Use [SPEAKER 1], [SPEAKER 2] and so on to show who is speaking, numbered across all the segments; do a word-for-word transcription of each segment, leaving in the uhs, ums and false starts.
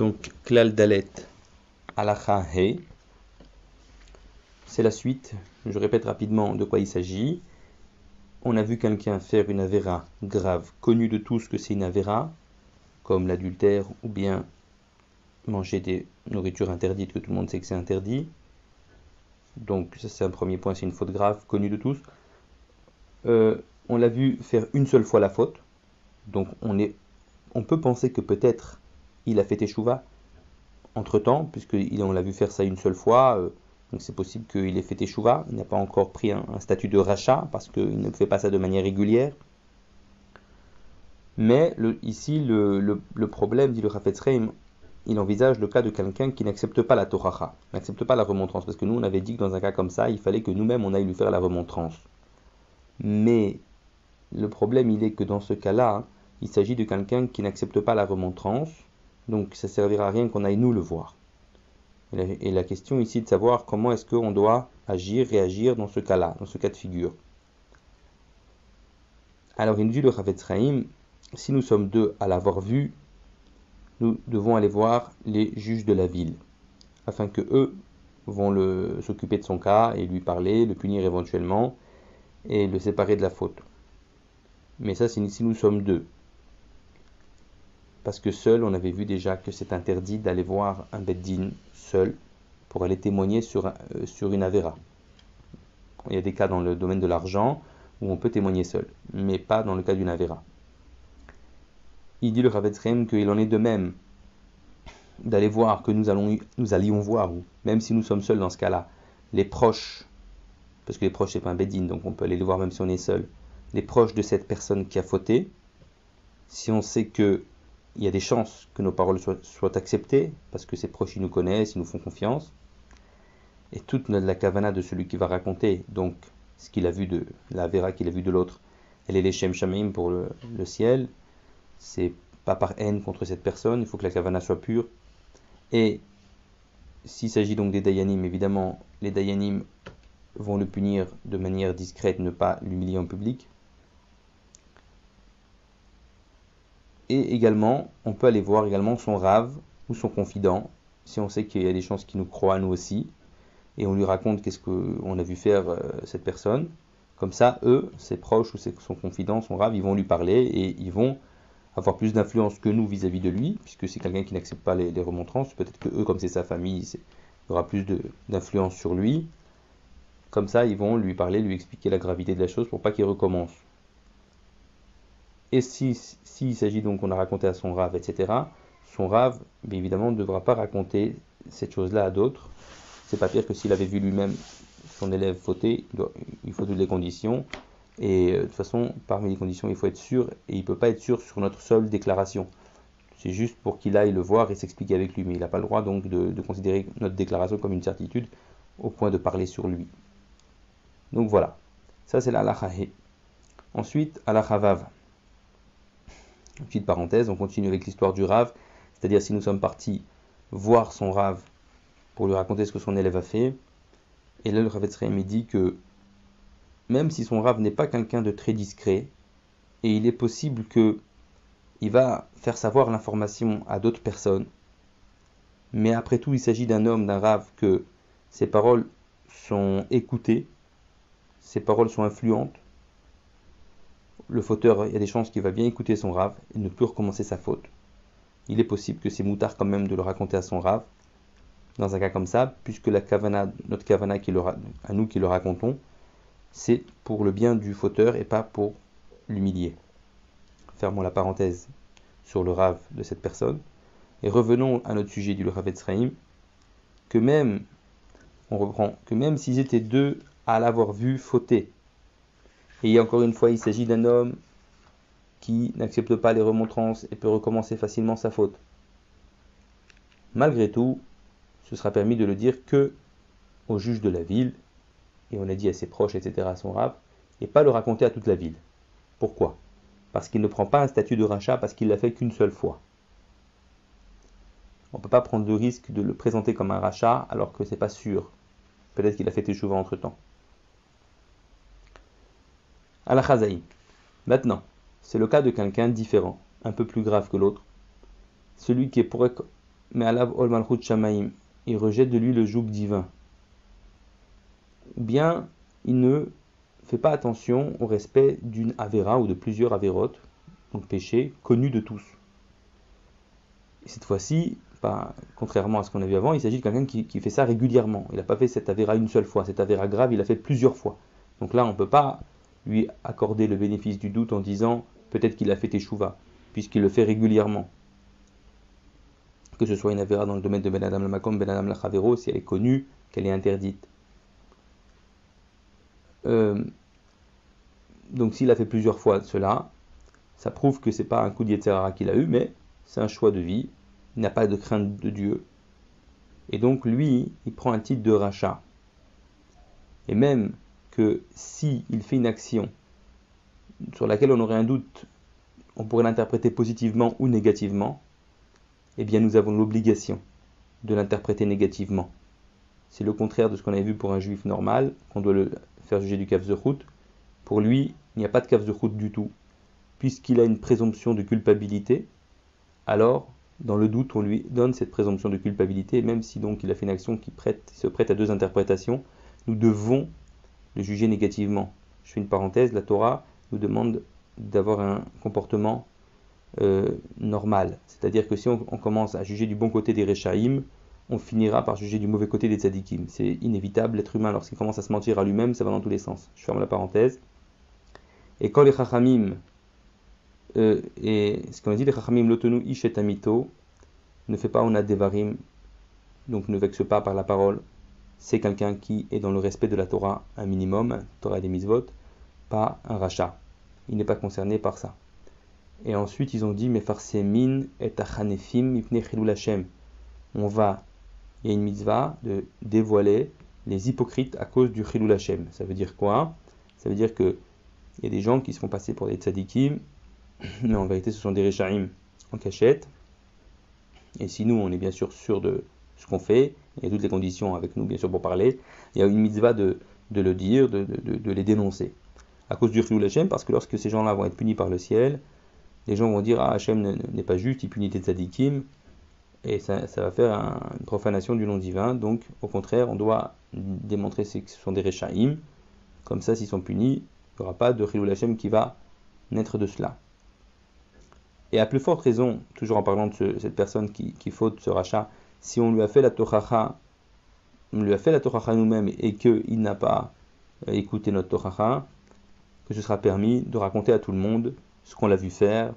[SPEAKER 1] Donc, Klal Dalet Halacha He, c'est la suite. Je répète rapidement de quoi il s'agit. On a vu quelqu'un faire une avéra grave, connue de tous que c'est une avéra, comme l'adultère ou bien manger des nourritures interdites que tout le monde sait que c'est interdit. Donc ça c'est un premier point, c'est une faute grave, connue de tous. Euh, on l'a vu faire une seule fois la faute. Donc on, est, on peut penser que peut-être il a fait teshuva entre-temps, puisqu'on l'a vu faire ça une seule fois. Euh, donc c'est possible qu'il ait fait teshuva. Il n'a pas encore pris un, un statut de rachat, parce qu'il ne fait pas ça de manière régulière. Mais le, ici, le, le, le problème, dit le Chafetz Chaim, il envisage le cas de quelqu'un qui n'accepte pas la toracha, n'accepte pas la remontrance, parce que nous on avait dit que dans un cas comme ça, il fallait que nous-mêmes on aille lui faire la remontrance. Mais le problème il est que dans ce cas-là, hein, il s'agit de quelqu'un qui n'accepte pas la remontrance, donc ça ne servira à rien qu'on aille nous le voir. Et la, et la question ici est de savoir comment est-ce qu'on doit agir, réagir dans ce cas-là, dans ce cas de figure. Alors il nous dit le Chafetz Chaim, si nous sommes deux à l'avoir vu, nous devons aller voir les juges de la ville, afin que eux vont le, s'occuper de son cas et lui parler, le punir éventuellement, et le séparer de la faute. Mais ça, c'est si nous sommes deux. Parce que seul, on avait vu déjà que c'est interdit d'aller voir un beddin seul pour aller témoigner sur, euh, sur une avéra. Il y a des cas dans le domaine de l'argent où on peut témoigner seul, mais pas dans le cas d'une avéra. Il dit le Chafetz Chaim qu'il en est de même d'aller voir, que nous, allons, nous allions voir, ou même si nous sommes seuls dans ce cas-là, les proches, parce que les proches c'est pas un beddin, donc on peut aller les voir même si on est seul, les proches de cette personne qui a fauté, si on sait qu'il y a des chances que nos paroles soient, soient acceptées, parce que ces proches ils nous connaissent, ils nous font confiance, et toute la kavana de celui qui va raconter, donc ce qu'il a vu de la vera qu'il a vu de l'autre, elle est les shem shamim pour le, le ciel, c'est pas par haine contre cette personne, il faut que la kavana soit pure. Et s'il s'agit donc des dayanim, évidemment, les dayanim vont le punir de manière discrète, ne pas l'humilier en public. Et également, on peut aller voir également son rave ou son confident, si on sait qu'il y a des chances qu'il nous croit nous aussi, et on lui raconte qu'est-ce qu'on a vu faire euh, cette personne. Comme ça, eux, ses proches ou ses, son confident, son rave, ils vont lui parler et ils vont avoir plus d'influence que nous vis-à-vis de lui, puisque c'est quelqu'un qui n'accepte pas les, les remontrances, peut-être que eux, comme c'est sa famille, c'est, il y aura plus de, d'influence sur lui. Comme ça, ils vont lui parler, lui expliquer la gravité de la chose pour pas qu'il recommence. Et si, s'il s'agit donc qu'on a raconté à son rave, et cetera, son rave, bien évidemment, ne devra pas raconter cette chose-là à d'autres. C'est pas pire que s'il avait vu lui-même son élève fauter, il, doit, il faut toutes les conditions. Et de toute façon, parmi les conditions, il faut être sûr, et il ne peut pas être sûr sur notre seule déclaration. C'est juste pour qu'il aille le voir et s'expliquer avec lui, mais il n'a pas le droit donc de, de considérer notre déclaration comme une certitude au point de parler sur lui. Donc voilà, ça c'est la halacha he. Ensuite, halacha vav. Une petite parenthèse, on continue avec l'histoire du rav, c'est-à-dire si nous sommes partis voir son rav pour lui raconter ce que son élève a fait, et là le Chafetz Chaim dit que même si son rave n'est pas quelqu'un de très discret, et il est possible qu'il va faire savoir l'information à d'autres personnes, mais après tout il s'agit d'un homme, d'un rave, que ses paroles sont écoutées, ses paroles sont influentes, le fauteur, il y a des chances qu'il va bien écouter son rave et ne plus recommencer sa faute. Il est possible que c'est moutard quand même de le raconter à son rave, dans un cas comme ça, puisque la kavana, notre kavana qui le, à nous qui le racontons, c'est pour le bien du fauteur et pas pour l'humilier. Fermons la parenthèse sur le rave de cette personne. Et revenons à notre sujet du Chafetz Chaim, que même, on reprend, que même s'ils étaient deux à l'avoir vu fauter, et encore une fois, il s'agit d'un homme qui n'accepte pas les remontrances et peut recommencer facilement sa faute. Malgré tout, ce sera permis de le dire que au juge de la ville, et on a dit à ses proches, et cetera, à son rave, et pas le raconter à toute la ville. Pourquoi ? Parce qu'il ne prend pas un statut de rachat, parce qu'il l'a fait qu'une seule fois. On ne peut pas prendre le risque de le présenter comme un rachat, alors que c'est pas sûr. Peut-être qu'il a fait teshuva entre temps. Halacha zayin. Maintenant, c'est le cas de quelqu'un différent, un peu plus grave que l'autre. Celui qui est pour, mais alav ol malchut shamaim, il rejette de lui le joug divin. Ou bien il ne fait pas attention au respect d'une avéra ou de plusieurs avérotes, donc péchés, connus de tous. Et cette fois-ci, pas, contrairement à ce qu'on a vu avant, il s'agit de quelqu'un qui, qui fait ça régulièrement. Il n'a pas fait cette avéra une seule fois, cette avéra grave, il l'a fait plusieurs fois. Donc là, on ne peut pas lui accorder le bénéfice du doute en disant peut-être qu'il a fait teshuva, puisqu'il le fait régulièrement. Que ce soit une avéra dans le domaine de Ben Adam Lamakom, Ben Adam Lachavero, si elle est connue, qu'elle est interdite. Euh, donc s'il a fait plusieurs fois cela, ça prouve que c'est pas un coup de Yetzer Hara qu'il a eu, mais c'est un choix de vie. Il n'a pas de crainte de Dieu. Et donc lui, il prend un titre de rachat. Et même que si il fait une action sur laquelle on aurait un doute, on pourrait l'interpréter positivement ou négativement, eh bien nous avons l'obligation de l'interpréter négativement. C'est le contraire de ce qu'on avait vu pour un juif normal, qu'on doit le faire juger du kaf zechut. Pour lui, il n'y a pas de kaf zechut du tout. Puisqu'il a une présomption de culpabilité, alors, dans le doute, on lui donne cette présomption de culpabilité, et même si donc il a fait une action qui prête, se prête à deux interprétations, nous devons le juger négativement. Je fais une parenthèse, la Torah nous demande d'avoir un comportement euh, normal. C'est-à-dire que si on, on commence à juger du bon côté des Rechaïm, on finira par juger du mauvais côté des Tzadikim. C'est inévitable, l'être humain, lorsqu'il commence à se mentir à lui-même, ça va dans tous les sens. Je ferme la parenthèse. Et quand les Chachamim, euh, et ce qu'on a dit, les Chachamim lotenu ish et amito, ne fait pas onad devarim, donc ne vexe pas par la parole, c'est quelqu'un qui est dans le respect de la Torah un minimum, Torah et des mitzvot, pas un rachat. Il n'est pas concerné par ça. Et ensuite ils ont dit mefarsemin et achanefim ipne chilul Hashem. On va, il y a une mitzvah de dévoiler les hypocrites à cause du chilul Hashem. Ça veut dire quoi? Ça veut dire que il y a des gens qui se font passer pour des tzadikim, mais en vérité ce sont des rechaim en cachette. Et si nous on est bien sûr sûr de ce qu'on fait, il y a toutes les conditions avec nous bien sûr pour parler, il y a une mitzvah de, de le dire, de, de, de les dénoncer. À cause du chilul Hashem, parce que lorsque ces gens-là vont être punis par le ciel, les gens vont dire ah Hashem n'est pas juste, il punit des tzadikim, et ça, ça va faire un, une profanation du nom divin. Donc au contraire, on doit démontrer que ce sont des rechaim. Comme ça, s'ils sont punis, il n'y aura pas de chilul Hashem qui va naître de cela. Et à plus forte raison, toujours en parlant de ce, cette personne qui, qui faute ce rachat, si on lui a fait la tochacha, on lui a fait la tochacha nous-mêmes et qu'il n'a pas écouté notre tochacha, que ce sera permis de raconter à tout le monde ce qu'on l'a vu faire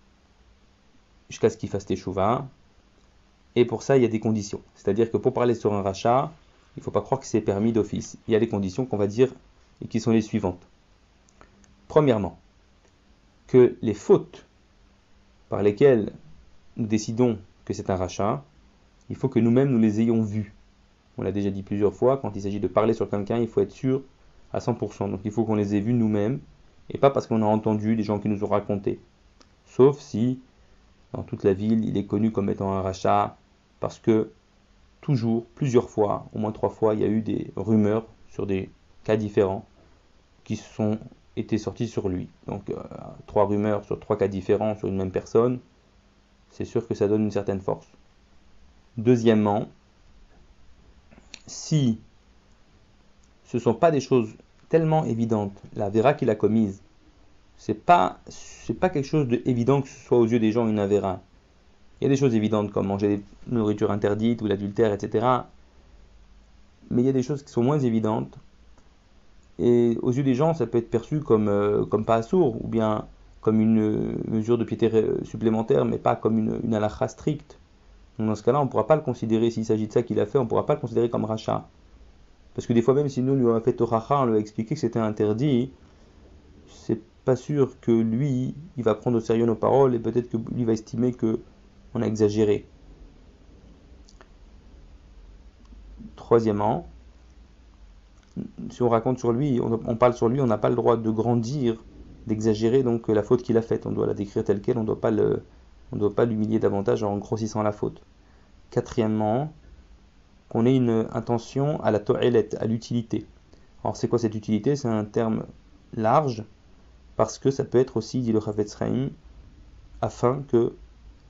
[SPEAKER 1] jusqu'à ce qu'il fasse teshuva. Et pour ça, il y a des conditions. C'est-à-dire que pour parler sur un rachat, il ne faut pas croire que c'est permis d'office. Il y a des conditions qu'on va dire et qui sont les suivantes. Premièrement, que les fautes par lesquelles nous décidons que c'est un rachat, il faut que nous-mêmes nous les ayons vues. On l'a déjà dit plusieurs fois, quand il s'agit de parler sur quelqu'un, il faut être sûr à cent pour cent. Donc il faut qu'on les ait vues nous-mêmes, et pas parce qu'on a entendu des gens qui nous ont raconté. Sauf si, dans toute la ville, il est connu comme étant un rachat, parce que toujours, plusieurs fois, au moins trois fois, il y a eu des rumeurs sur des cas différents qui sont été sorties sur lui. Donc euh, trois rumeurs sur trois cas différents sur une même personne, c'est sûr que ça donne une certaine force. Deuxièmement, si ce ne sont pas des choses tellement évidentes, la vera qu'il a commise, c'est pas, c'est pas quelque chose d'évident que ce soit aux yeux des gens une avéra. Il y a des choses évidentes comme manger des nourritures interdites ou l'adultère, et cetera. Mais il y a des choses qui sont moins évidentes. Et aux yeux des gens, ça peut être perçu comme, euh, comme pas assourd, ou bien comme une euh, mesure de piété supplémentaire, mais pas comme une, une halakha stricte. Donc dans ce cas-là, on ne pourra pas le considérer, s'il s'agit de ça qu'il a fait, on ne pourra pas le considérer comme rachat. Parce que des fois, même si nous lui avons fait toracha, on lui a expliqué que c'était interdit, c'est pas sûr que lui, il va prendre au sérieux nos paroles, et peut-être que lui va estimer que on a exagéré. Troisièmement, si on raconte sur lui, on, on parle sur lui, on n'a pas le droit de grandir, d'exagérer donc la faute qu'il a faite. On doit la décrire telle quelle, on ne doit pas le, on doit pas l'humilier davantage en grossissant la faute. Quatrièmement, qu'on ait une intention à la to'elet, à l'utilité. Alors c'est quoi cette utilité? C'est un terme large, parce que ça peut être aussi, dit le Chafetz Chaim, afin que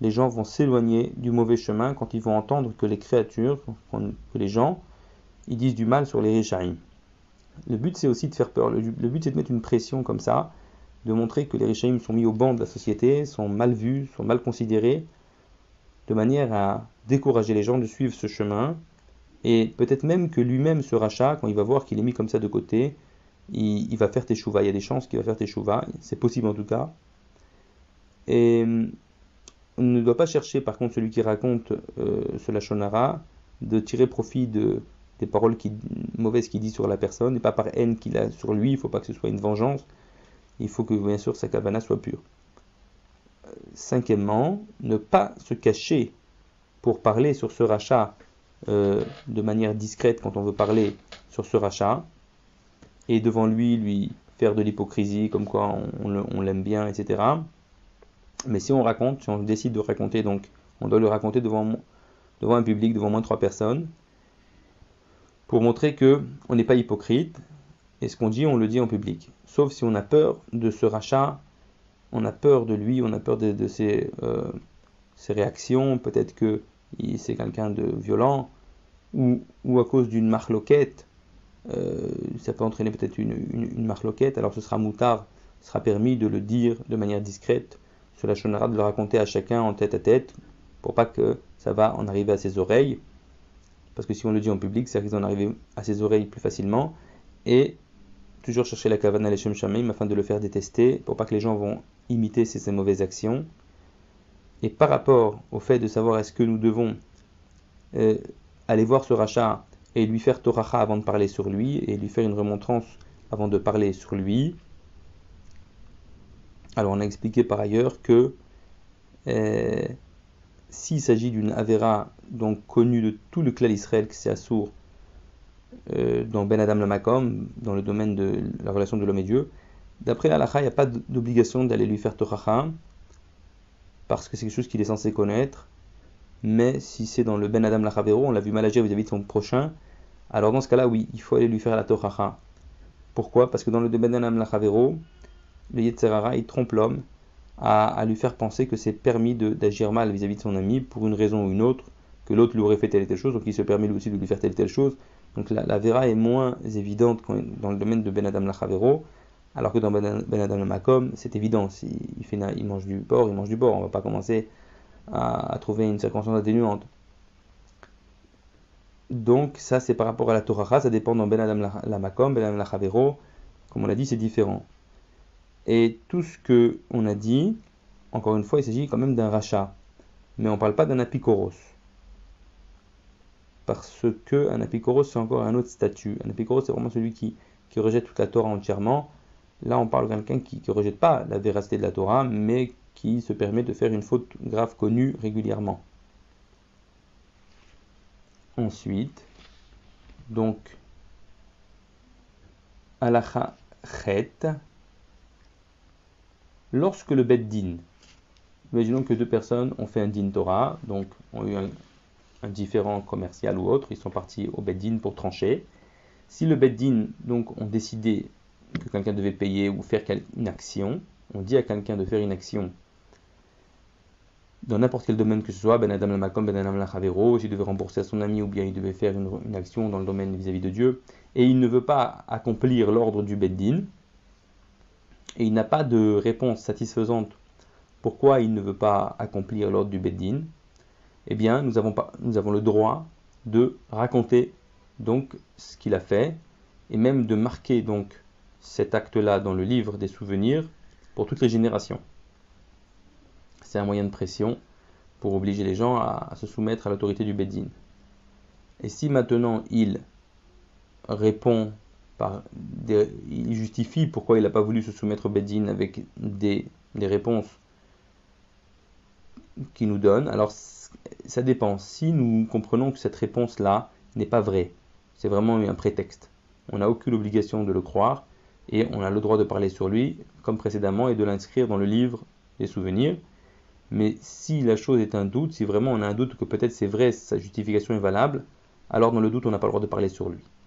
[SPEAKER 1] les gens vont s'éloigner du mauvais chemin quand ils vont entendre que les créatures, que les gens, ils disent du mal sur les Réchaïm. Le but, c'est aussi de faire peur. Le, le but, c'est de mettre une pression comme ça, de montrer que les Réchaïm sont mis au banc de la société, sont mal vus, sont mal considérés, de manière à décourager les gens de suivre ce chemin. Et peut-être même que lui-même, ce rachat, quand il va voir qu'il est mis comme ça de côté, il, il va faire teshuva. Il y a des chances qu'il va faire teshuva. C'est possible en tout cas. Et on ne doit pas chercher, par contre, celui qui raconte euh, ce lashon hara, de tirer profit de, des paroles qui, mauvaises qu'il dit sur la personne, et pas par haine qu'il a sur lui. Il ne faut pas que ce soit une vengeance. Il faut que, bien sûr, sa kavana soit pure. Cinquièmement, ne pas se cacher pour parler sur ce rachat euh, de manière discrète quand on veut parler sur ce rachat, et devant lui, lui faire de l'hypocrisie, comme quoi on, on, on l'aime bien, et cetera. Mais si on raconte, si on décide de raconter, donc on doit le raconter devant, devant un public, devant moins de trois personnes, pour montrer que on n'est pas hypocrite, et ce qu'on dit, on le dit en public. Sauf si on a peur de ce rachat, on a peur de lui, on a peur de, de ses, euh, ses réactions, peut-être que c'est quelqu'un de violent, ou, ou à cause d'une marloquette, euh, ça peut entraîner peut-être une, une, une marloquette, alors ce sera moutard, ce sera permis de le dire de manière discrète, sur la shonara, de le raconter à chacun en tête à tête, pour pas que ça va en arriver à ses oreilles, parce que si on le dit en public, ça risque d'en arriver à ses oreilles plus facilement, et toujours chercher la kavana leshem shameim afin de le faire détester, pour pas que les gens vont imiter ses, ses mauvaises actions. Et par rapport au fait de savoir est-ce que nous devons euh, aller voir ce rachat et lui faire toracha avant de parler sur lui, et lui faire une remontrance avant de parler sur lui, alors on a expliqué par ailleurs que euh, s'il s'agit d'une avéra donc connue de tout le clan d'Israël, que c'est assour euh, dans Ben Adam Lamakom, dans le domaine de la relation de l'homme et Dieu, d'après l'halakha, il n'y a pas d'obligation d'aller lui faire toracha, parce que c'est quelque chose qu'il est censé connaître. Mais si c'est dans le Ben Adam Lachavero, on l'a vu mal agir vis-à-vis de son prochain, alors dans ce cas-là, oui, il faut aller lui faire la toracha. Pourquoi ? Parce que dans le Ben Adam Lachavero, le Yetzer Hara, il trompe l'homme à, à lui faire penser que c'est permis de, d'agir mal vis-à-vis de son ami pour une raison ou une autre, que l'autre lui aurait fait telle et telle chose, donc il se permet lui aussi de lui faire telle et telle chose. Donc la, la vera est moins évidente dans le domaine de Ben Adam Lachavero, alors que dans Ben, ben Adam Lamakom, c'est évident. Si il, fait, il mange du porc, il mange du porc. On ne va pas commencer à, à trouver une circonstance atténuante. Donc ça, c'est par rapport à la Torah, ça dépend dans Ben Adam Lamakom, Ben Adam Lachavero. Comme on l'a dit, c'est différent. Et tout ce qu'on a dit, encore une fois, il s'agit quand même d'un rachat. Mais on ne parle pas d'un apikoros. Parce qu'un apikoros, c'est encore un autre statut. Un apikoros, c'est vraiment celui qui, qui rejette toute la Torah entièrement. Là, on parle de quelqu'un qui ne rejette pas la véracité de la Torah, mais qui se permet de faire une faute grave connue régulièrement. Ensuite, donc, halakha chet, lorsque le bet din, imaginons que deux personnes ont fait un din Torah, donc ont eu un, un différend commercial ou autre, ils sont partis au bet din pour trancher. Si le bet din, donc, ont décidé que quelqu'un devait payer ou faire une action, on dit à quelqu'un de faire une action dans n'importe quel domaine que ce soit, Ben Adam Lamakom, Ben Adam Lachavero, s'il devait rembourser à son ami ou bien il devait faire une, une action dans le domaine vis-à-vis de Dieu, et il ne veut pas accomplir l'ordre du Beddin, et il n'a pas de réponse satisfaisante pourquoi il ne veut pas accomplir l'ordre du Beddin, eh bien nous avons, pas, nous avons le droit de raconter donc ce qu'il a fait, et même de marquer donc cet acte-là dans le livre des souvenirs pour toutes les générations. C'est un moyen de pression pour obliger les gens à, à se soumettre à l'autorité du Beddin. Et si maintenant il répond, par des, il justifie pourquoi il n'a pas voulu se soumettre au Beddin avec des, des réponses qu'il nous donne, alors ça dépend. Si nous comprenons que cette réponse-là n'est pas vraie, c'est vraiment un prétexte, on n'a aucune obligation de le croire et on a le droit de parler sur lui comme précédemment et de l'inscrire dans le livre des souvenirs. Mais si la chose est un doute, si vraiment on a un doute que peut-être c'est vrai, sa justification est valable, alors dans le doute on n'a pas le droit de parler sur lui.